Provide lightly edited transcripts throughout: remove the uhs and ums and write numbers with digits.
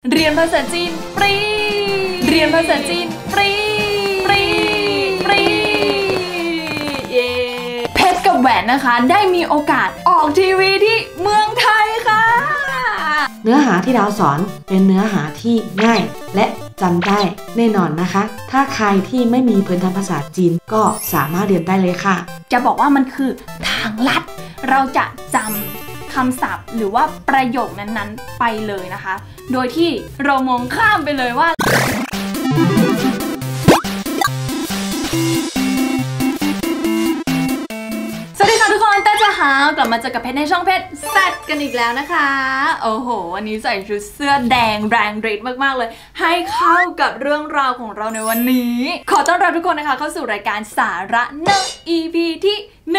เรียนภาษาจีนฟรีเรียนภาษาจีนฟรีฟรีฟรีเย้เพชรกับแหวนนะคะได้มีโอกาสออกทีวีที่เมืองไทยค่ะเนื้อหาที่ดาวสอนเป็นเนื้อหาที่ง่ายและจำได้แน่นอนนะคะถ้าใครที่ไม่มีพื้นฐานภาษาจีนก็สามารถเรียนได้เลยค่ะจะบอกว่ามันคือทางลัดเราจะจำคำศัพท์หรือว่าประโยคนั้นๆไปเลยนะคะโดยที่เรามองข้ามไปเลยว่าสวัสดีค่ะทุกคนเต้จะหากลับมาเจอกับเพชรในช่องเพชรแซดกันอีกแล้วนะคะโอ้โหวันนี้ใส่ชุดเสื้อแดงแรงเรดมากๆเลยให้เข้ากับเรื่องราวของเราในวันนี้ขอต้อนรับทุกคนนะคะเข้าสู่รายการสาระเนอะ EP ที่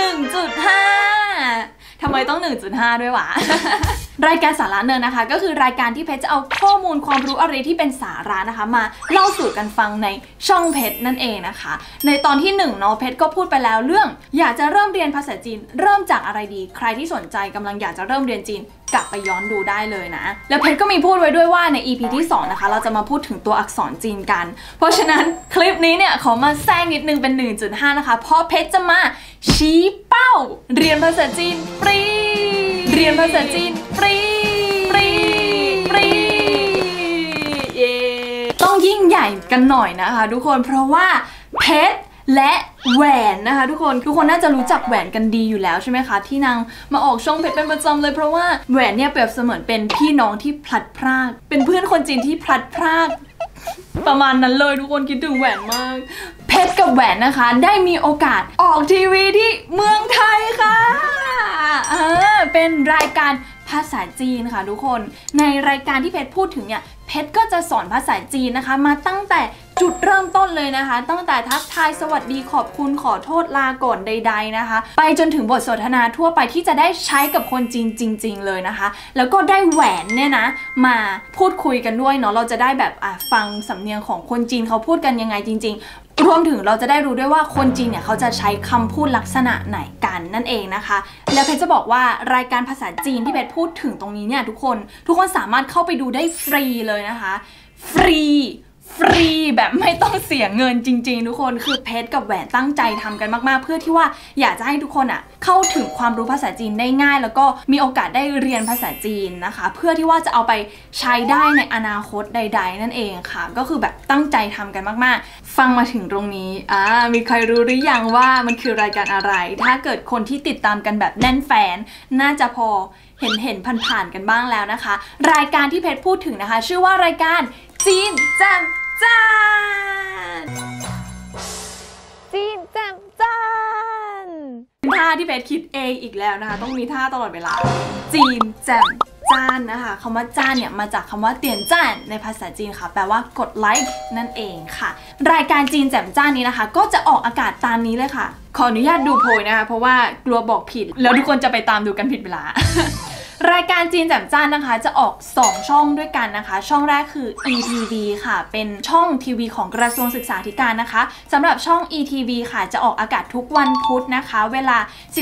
1.5 ทำไมต้อง 1.5 ด้วยวะ รายการสาระเนินนะคะก็คือรายการที่เพชรจะเอาข้อมูลความรู้อะไรที่เป็นสาระนะคะมาเล่าสู่กันฟังในช่องเพชรนั่นเองนะคะในตอนที่1เนาะเพชรก็พูดไปแล้วเรื่องอยากจะเริ่มเรียนภาษาจีนเริ่มจากอะไรดีใครที่สนใจกำลังอยากจะเริ่มเรียนจีนกลับไปย้อนดูได้เลยนะแล้วเพชรก็มีพูดไว้ด้วยว่าใน EP ที่2นะคะเราจะมาพูดถึงตัวอักษรจีนกันเพราะฉะนั้นคลิปนี้เนี่ยขอมาแทรกนิดนึงเป็น 1.5 นะคะเพราะเพชรจะมาชี้เป้าเรียนภาษาจีนฟรีเรียนภาษาจีนฟรีฟรีฟรีเย้ต้องยิ่งใหญ่กันหน่อยนะคะทุกคนเพราะว่าเพชรและแหวนนะคะทุกคนน่าจะรู้จักแหวนกันดีอยู่แล้วใช่ไหมคะที่นางมาออกช่องเพชรเป็นประจำเลยเพราะว่าแหวนเนี่ยเปรียบเสมือนเป็นพี่น้องที่พลัดพรากเป็นเพื่อนคนจีนที่พลัดพรากประมาณนั้นเลยทุกคนคิดถึงแหวนมากเพชรกับแหวนนะคะได้มีโอกาสออกทีวีที่เมืองไทยค่ะเป็นรายการภาษาจีนค่ะทุกคนในรายการที่เพชรพูดถึงเนี่ยเพชรก็จะสอนภาษาจีนนะคะมาตั้งแต่จุดเริ่มต้นเลยนะคะตั้งแต่ทักทายสวัสดีขอบคุณขอโทษลาก่อนใดๆนะคะไปจนถึงบทสนทนาทั่วไปที่จะได้ใช้กับคนจีนจริงๆเลยนะคะแล้วก็ได้แหวนเนี่ยนะมาพูดคุยกันด้วยเนาะเราจะได้แบบฟังสำเนียงของคนจีนเขาพูดกันยังไงจริงๆรวมถึงเราจะได้รู้ด้วยว่าคนจีนเนี่ยเขาจะใช้คำพูดลักษณะไหนกันนั่นเองนะคะแล้วเพชรจะบอกว่ารายการภาษาจีนที่เพชรพูดถึงตรงนี้เนี่ยทุกคนสามารถเข้าไปดูได้ฟรีเลยนะคะฟรีแบบไม่ต้องเสียเงินจริงๆทุกคนคือเพชรกับแหวนตั้งใจทำกันมากๆเพื่อที่ว่าอยากจะให้ทุกคนเข้าถึงความรู้ภาษาจีนได้ง่ายแล้วก็มีโอกาสได้เรียนภาษาจีนนะคะเพื่อที่ว่าจะเอาไปใช้ได้ในอนาคตใดๆนั่นเองค่ะก็คือแบบตั้งใจทำกันมากๆฟังมาถึงตรงนี้มีใครรู้หรือยังว่ามันคือรายการอะไรถ้าเกิดคนที่ติดตามกันแบบแน่นแฟนน่าจะพอเห็นผ่านๆกันบ้างแล้วนะคะรายการที่เพชรพูดถึงนะคะชื่อว่ารายการจีนแจ่มจ้านจีนแจ่มจ้านท่าที่เพชรคิดเองอีกแล้วนะคะต้องมีท่าตลอดเวลาจีนแจ่มจ้านนะคะคำว่าจ้านเนี่ยมาจากคำว่าเตียนจ้านในภาษาจีนค่ะแปลว่ากดไลค์นั่นเองค่ะรายการจีนแจ่มจ้านนี้นะคะก็จะออกอากาศตามนี้เลยค่ะขออนุญาตดูโพยนะคะเพราะว่ากลัวบอกผิดแล้วทุกคนจะไปตามดูกันผิดเวลารายการจีนแจ่มจ้านนะคะจะออก2ช่องด้วยกันนะคะช่องแรกคือ ETV ค่ะเป็นช่องทีวีของกระทรวงศึกษาธิการนะคะสำหรับช่อง ETV ค่ะจะออกอากาศทุกวันพุธนะคะเวลา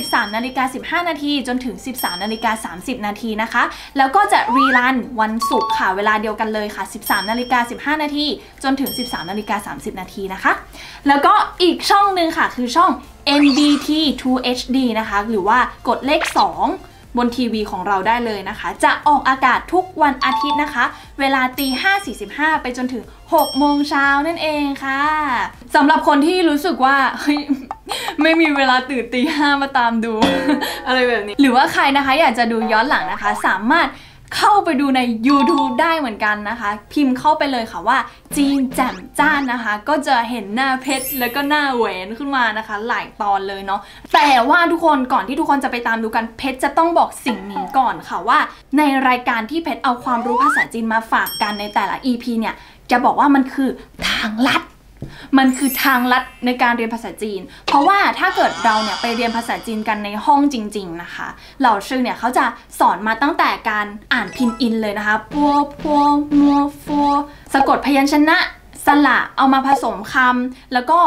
13:15 นาทีจนถึง 13:30 นาทีนะคะแล้วก็จะรีรันวันศุกร์ค่ะเวลาเดียวกันเลยค่ะ 13:15 นาทีจนถึง 13:30 นาทีนะคะแล้วก็อีกช่องหนึ่งค่ะคือช่อง NBT 2 HD นะคะหรือว่ากดเลข2บนทีวีของเราได้เลยนะคะจะออกอากาศทุกวันอาทิตย์นะคะเวลา 5:45 ไปจนถึง 6 โมงเช้านั่นเองค่ะสำหรับคนที่รู้สึกว่าเฮ้ยไม่มีเวลาตื่น 5:00 มาตามดู อะไรแบบนี้หรือว่าใครนะคะอยากจะดูย้อนหลังนะคะสามารถเข้าไปดูใน YouTube ได้เหมือนกันนะคะพิมพ์เข้าไปเลยค่ะว่าจีนแจ่มจ้านนะคะก็จะเห็นหน้าเพชรแล้วก็หน้าแหวนขึ้นมานะคะหลายตอนเลยเนาะแต่ว่าทุกคนก่อนที่ทุกคนจะไปตามดูกันเพชรจะต้องบอกสิ่งนี้ก่อนค่ะว่าในรายการที่เพชรเอาความรู้ภาษาจีนมาฝากกันในแต่ละ EP เนี่ยจะบอกว่ามันคือทางลัดมันคือทางลัดในการเรียนภาษาจีนเพราะว่าถ้าเกิดเราเนี่ยไปเรียนภาษาจีนกันในห้องจริงๆนะคะเหล่าชื่อเนี่ยเขาจะสอนมาตั้งแต่การอ่านพินอินเลยนะคะปัวปัวมัวฟัวสะกดพยัญชนะสระเอามาผสมคำแล้วก็ไป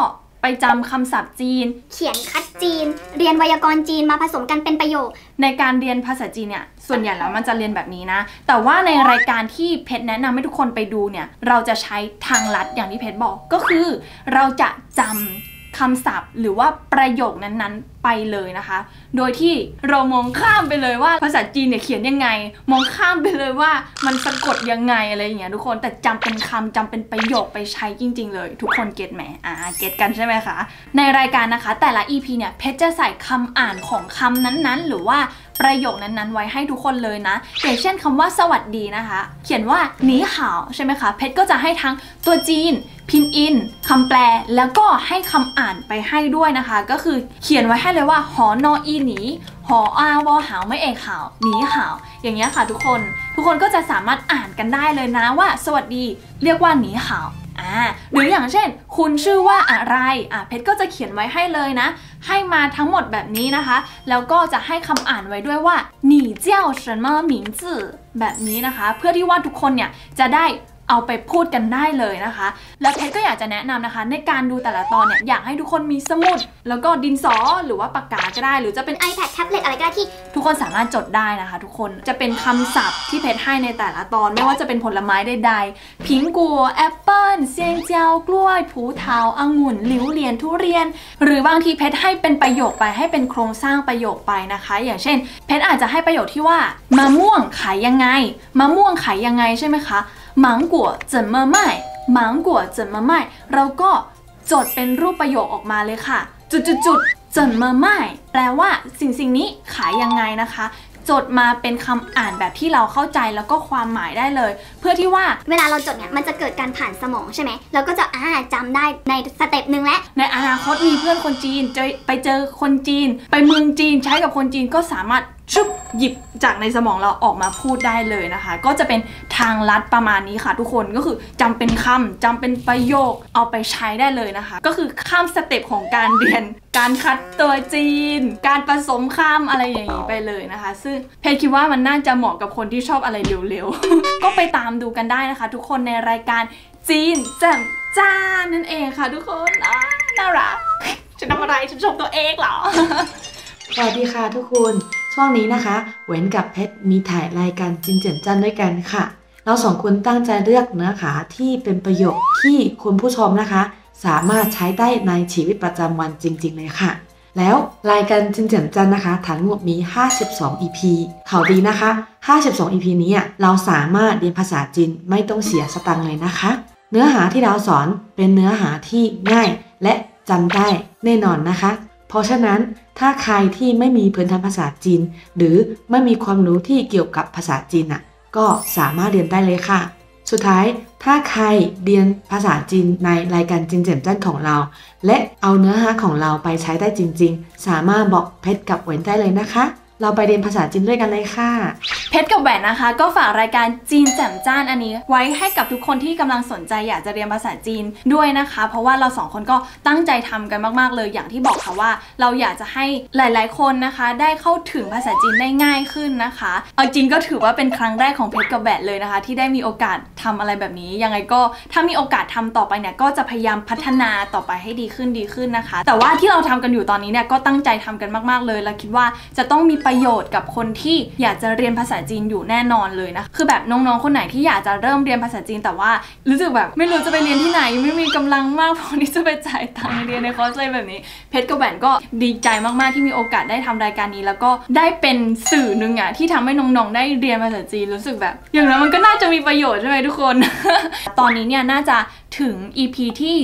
ไปจำคำศัพท์จีนเขียนคัดจีนเรียนไวยากรณ์จีนมาผสมกันเป็นประโยคในการเรียนภาษาจีนเนี่ยส่วนใหญ่แล้วมันจะเรียนแบบนี้นะแต่ว่าในรายการที่เพชรแนะนำให้ทุกคนไปดูเนี่ยเราจะใช้ทางลัดอย่างที่เพชรบอกก็คือเราจะจำคำศัพท์หรือว่าประโยคนั้นๆไปเลยนะคะโดยที่เรามองข้ามไปเลยว่าภาษาจีนเนี่ยเขียนยังไงมองข้ามไปเลยว่ามันสะกดยังไงอะไรอย่างเงี้ยทุกคนแต่จำเป็นคำจำเป็นประโยคไปใช้จริงๆเลยทุกคนเก็ตไหมเก็ตกันใช่ไหมคะในรายการนะคะแต่ละ EP เนี่ยเพชรจะใส่คำอ่านของคำนั้นๆหรือว่าประโยคนั้นๆไว้ให้ทุกคนเลยนะอย่างเช่นคำว่าสวัสดีนะคะเขียนว่าหนีห่าวใช่ไหมคะเพชรก็จะให้ทั้งตัวจีนพินอินคำแปลแล้วก็ให้คำอ่านไปให้ด้วยนะคะก็คือเขียนไว้ให้เลยว่าหอนออีหนีหออาวอหาวไม่เอกหาวหนีหาวอย่างเงี้ยค่ะทุกคนก็จะสามารถอ่านกันได้เลยนะว่าสวัสดีเรียกว่าหนีหาวหรืออย่างเช่นคุณชื่อว่าอะไรเพชรก็จะเขียนไว้ให้เลยนะให้มาทั้งหมดแบบนี้นะคะแล้วก็จะให้คำอ่านไว้ด้วยว่า你叫什么名字แบบนี้นะคะเพื่อที่ว่าทุกคนเนี่ยจะได้เอาไปพูดกันได้เลยนะคะแล้วเพชรก็อยากจะแนะนำนะคะในการดูแต่ละตอนเนี่ยอยากให้ทุกคนมีสมุดแล้วก็ดินสอหรือว่าปากกาก็ได้หรือจะเป็น iPad แท็บเล็ตอะไรก็ได้ที่ทุกคนสามารถจดได้นะคะทุกคนจะเป็นคำศัพท์ที่เพชรให้ในแต่ละตอนไม่ว่าจะเป็นผลไม้ใดๆผิงกัวแอปเปิ้ลเซียงเจียวกล้วยผูเทาองุ่นหลิวเหรียญทุเรียนหรือบางทีเพชรให้เป็นประโยคไปให้เป็นโครงสร้างประโยคไปนะคะอย่างเช่นเพชรอาจจะให้ประโยคที่ว่ามะม่วงขายยังไงมะม่วงขายยังไงใช่ไหมคะ芒果怎么卖芒果怎么卖เราก็จดเป็นรูปประโยคออกมาเลยค่ะจุด怎么卖แปลว่าสิ่งนี้ขายยังไงนะคะจดมาเป็นคำอ่านแบบที่เราเข้าใจแล้วก็ความหมายได้เลยเพื่อที่ว่าเวลาเราจดเนี่ยมันจะเกิดการผ่านสมองใช่ไหมเราก็จะจำได้ในสเต็ปหนึ่งและในอนาคตมีเพื่อนคนจีนจะไปเจอคนจีนไปเมืองจีนใช้กับคนจีนก็สามารถชุบหยิบจากในสมองเราออกมาพูดได้เลยนะคะก็จะเป็นทางลัดประมาณนี้ค่ะทุกคนก็คือจำเป็นคำจำเป็นประโยคเอาไปใช้ได้เลยนะคะก็คือข้ามสเต็ปของการเรียนการคัดตัวจีนการผสมคำอะไรอย่างนี้ไปเลยนะคะซึ่งเพจคิดว่ามันน่าจะเหมาะกับคนที่ชอบอะไรเร็วๆ ก็ไปตามดูกันได้นะคะทุกคนในรายการจีนแจ่มจ้านั่นเองค่ะทุกคนน่ารักฉันทำอะไรฉันชมตัวเองเหรอสวัสดีค่ะทุกคนช่วงนี้นะคะเว้นกับเพชรมีถ่ายรายการจินเจินจันด้วยกันค่ะเราสองคนตั้งใจเลือกเนื้อหาที่เป็นประโยคที่คุณผู้ชมนะคะสามารถใช้ได้ในชีวิตประจำวันจริงๆเลยค่ะแล้วรายการจินเจินจันนะคะทั้งหมดมี52 EP ข่าวดีนะคะ52 EP นี้เราสามารถเรียนภาษาจีนไม่ต้องเสียสตังค์เลยนะคะเนื้อหาที่เราสอนเป็นเนื้อหาที่ง่ายและจำได้แน่นอนนะคะเพราะฉะนั้นถ้าใครที่ไม่มีพื้นฐานภาษาจีนหรือไม่มีความรู้ที่เกี่ยวกับภาษาจีนก็สามารถเรียนได้เลยค่ะสุดท้ายถ้าใครเรียนภาษาจีนในรายการจินเจินจั่นของเราและเอาเนื้อหาของเราไปใช้ได้จริงๆสามารถบอกเพชรกับเว้นได้เลยนะคะเราไปเรียนภาษาจีนด้วยกันเลยค่ะเพชรกับแหวนนะคะก็ฝากรายการจีนแจ่มจ้านอันนี้ไว้ให้กับทุกคนที่กำลังสนใจอยากจะเรียนภาษาจีนด้วยนะคะเพราะว่าเราสองคนก็ตั้งใจทำกันมากๆเลยอย่างที่บอกค่ะว่าเราอยากจะให้หลายๆคนนะคะได้เข้าถึงภาษาจีนได้ง่ายขึ้นนะคะเอาจริงก็ถือว่าเป็นครั้งแรกของเพชรกับแหวนเลยนะคะที่ได้มีโอกาสทำอะไรแบบนี้ยังไงก็ถ้ามีโอกาสทำต่อไปเนี่ยก็จะพยายามพัฒนาต่อไปให้ดีขึ้นนะคะแต่ว่าที่เราทำกันอยู่ตอนนี้เนี่ยก็ตั้งใจทำกันมากๆเลยและคิดว่าจะต้องมีประโยชน์กับคนที่อยากจะเรียนภาษาจีนอยู่แน่นอนเลยนะคือแบบน้องๆคนไหนที่อยากจะเริ่มเรียนภาษาจีนแต่ว่ารู้สึกแบบไม่รู้จะไปเรียนที่ไหนไม่มีกำลังมากพอที่จะไปจ่ายตังค์เรียนในคอร์สอะไรแบบนี้เพชรกับแหวนก็ดีใจมากๆที่มีโอกาสได้ทำรายการนี้แล้วก็ได้เป็นสื่อหนึ่งที่ทำให้น้องๆได้เรียนภาษาจีนรู้สึกแบบอย่างนั้นมันก็น่าจะมีประโยชน์ใช่ไหมทุกคน ตอนนี้เนี่ยน่าจะถึง EP ที่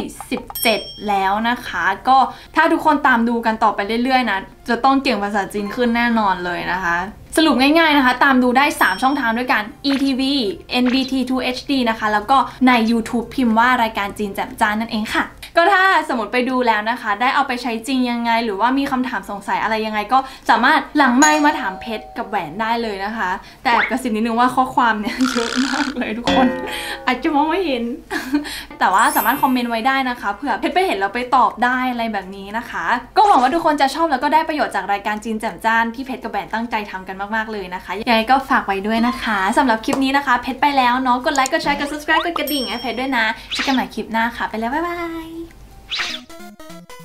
17แล้วนะคะก็ถ้าทุกคนตามดูกันต่อไปเรื่อยๆนะจะต้องเก่งภาษาจีนขึ้นแน่นอนเลยนะคะสรุปง่ายๆนะคะตามดูได้3ช่องทางด้วยกัน ETV NBT2HD นะคะแล้วก็ใน YouTube พิมพ์ว่ารายการจีนแจ่มจ้านนั่นเองค่ะก็ถ้าสมมติไปดูแล้วนะคะได้เอาไปใช้จริงยังไงหรือว่ามีคำถามสงสัยอะไรยังไงก็สามารถหลังไมค์มาถามเพชรกับแหวนได้เลยนะคะแต่กระซิบนิดนึงว่าข้อความเนี่ยเยอะมากเลยทุกคนอาจจะมองไม่เห็น แต่ว่าสามารถคอมเมนต์ไว้ได้นะคะเผื่อเพชรไปเห็นแล้วไปตอบได้อะไรแบบนี้นะคะก็หวังว่าทุกคนจะชอบแล้วก็ได้ประโยชน์จากรายการจีนแจ่มจ้านที่เพชรกับแหวนตั้งใจทำกันมากๆเลยนะคะยังไงก็ฝากไว้ด้วยนะคะสำหรับคลิปนี้นะคะเพชรไปแล้วเนาะกดไลค์กดแชร์กด subscribe กดกระดิ่งให้เพชรด้วยนะเจอกันใหม่คลิปหน้าค่ะไปแล้วบ๊ายบาย